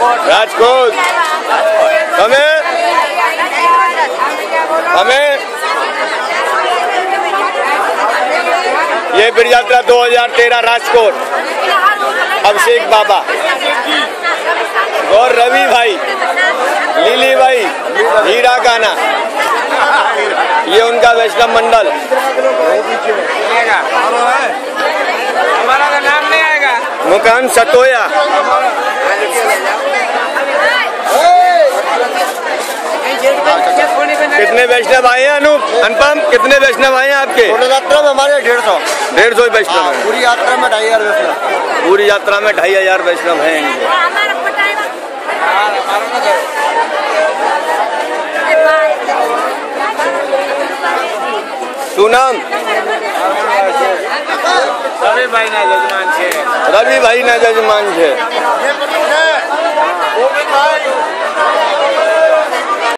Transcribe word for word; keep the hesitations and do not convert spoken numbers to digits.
राजकोट। हमें हमें ये ब्रज यात्रा दो हजार तेरह राजकोट, अभिषेक बाबा और रवि भाई, लिली भाई, हीरा काना, ये उनका वैष्णव मंडल। हमारा का नाम नहीं आएगा। मुकाम सतोया। कितने वैष्णव आए हैं अनूप, अनुपम? कितने वैष्णव आए हैं आपके? यात्रा में हमारे डेढ़ सौ डेढ़ सौ वैष्णव हैं। पूरी यात्रा में ढाई हजार वैष्णव पूरी यात्रा में ढाई हजार वैष्णव हैं। सुनाम रवि भाई ना जजमान छे। रवि भाई ना जजमान छे।